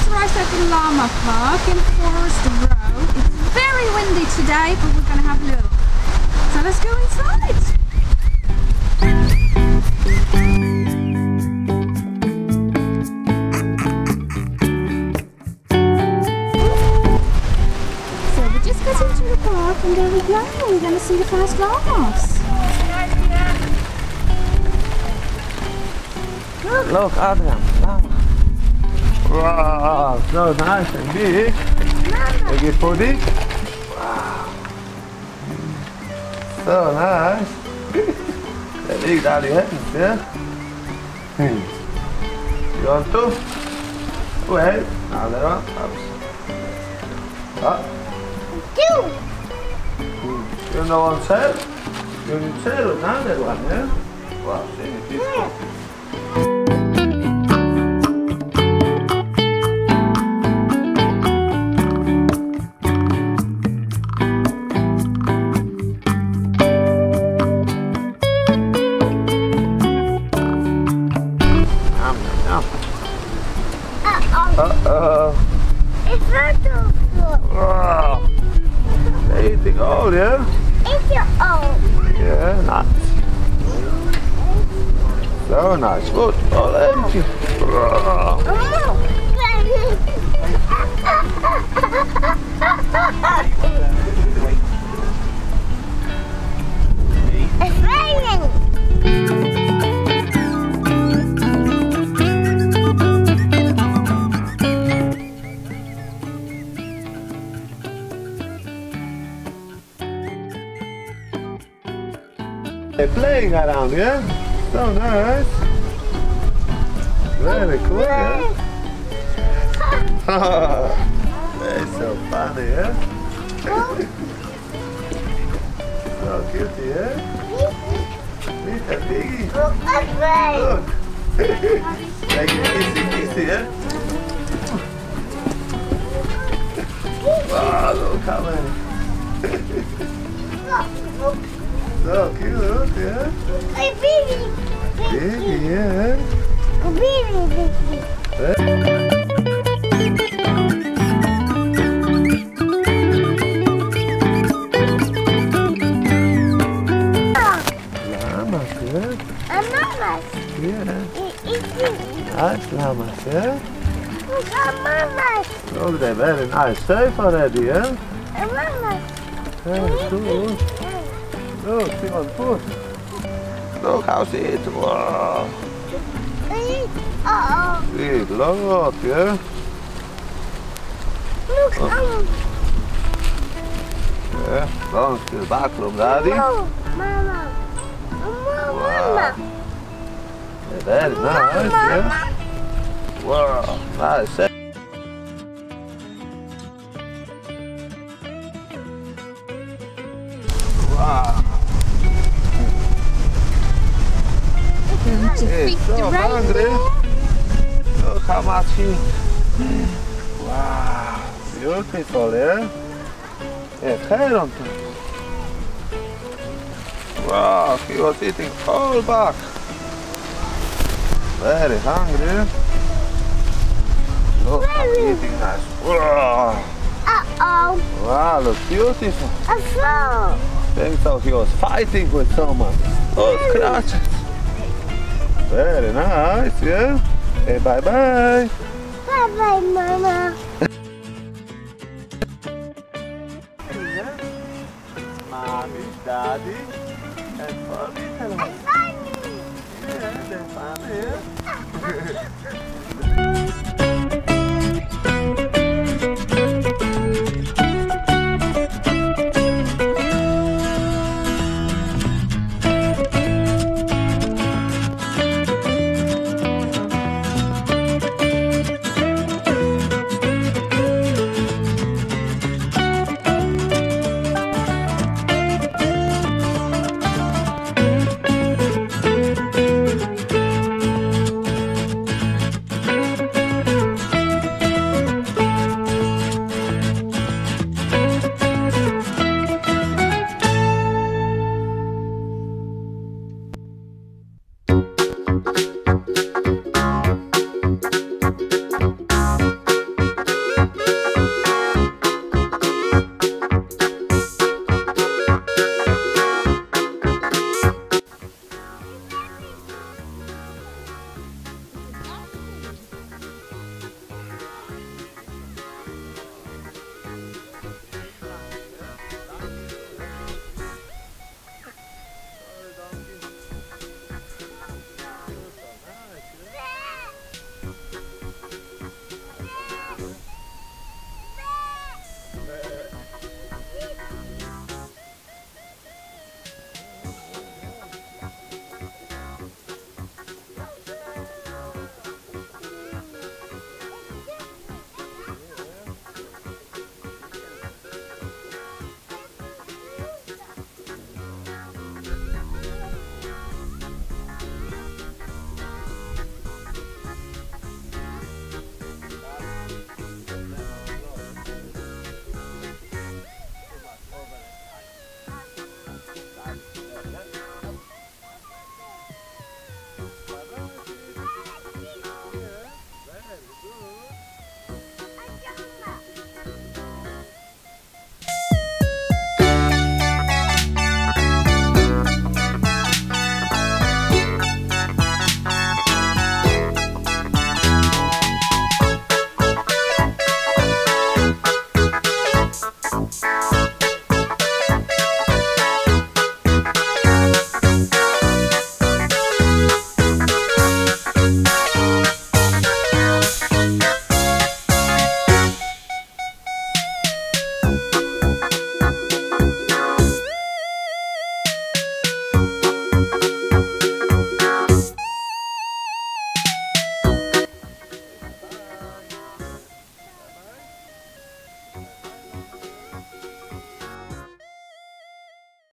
just arrived at the Llama Park in Forest Row. It's very windy today, but we're gonna have a look. So let's go inside. So we just got into the park and there we go. We're gonna see the first llamas. Look, Adriaan, llama. Wow, so nice and big. Take it for this. Wow. So nice. That big daddy hands, yeah? You want to? Wait. Now there one. Up. You know what I'm saying? You need to say it now, that one, yeah? Wow, see it. Uh-oh. It's not too full. Wow. They're eating all, yeah? It's your own. Yeah, nice. So nice. Good. All empty. Wow. It's raining. They're playing around, yeah? So nice. Very cool, yeah? They're so funny, yeah? So cute, yeah? Meet that piggy. Look. Like a kissy, yeah? Wow, look how many. So cute, yeah? Baby. Baby, yeah? Baby. Llamas, yeah? Mamas. Yeah. It's Nice llamas, yeah? mamas. Oh, they're very nice. Safe already, yeah? Mamas. Very cool. Look, see on foot. Look how she eats. Wow. Uh-oh. Eat a lot, yeah? Look, Yeah, going to the back room, Daddy. Mama. Wow. Yeah, very nice, yeah? Wow, nice. Wow. Going to It's feed so the hungry. reindeer. Look how much he... Wow, beautiful, yeah? Yeah, hair on top. Wow, he was eating all back. Very hungry. Look how he's eating nice. Wow, Uh-oh. wow, look beautiful. A frog. Think so he was fighting with someone. Oh, scratches. Very nice, yeah? Hey, bye-bye. Bye-bye, Mama. Mommy, Daddy, and Mommy. I'm funny. Yeah, they're funny, yeah?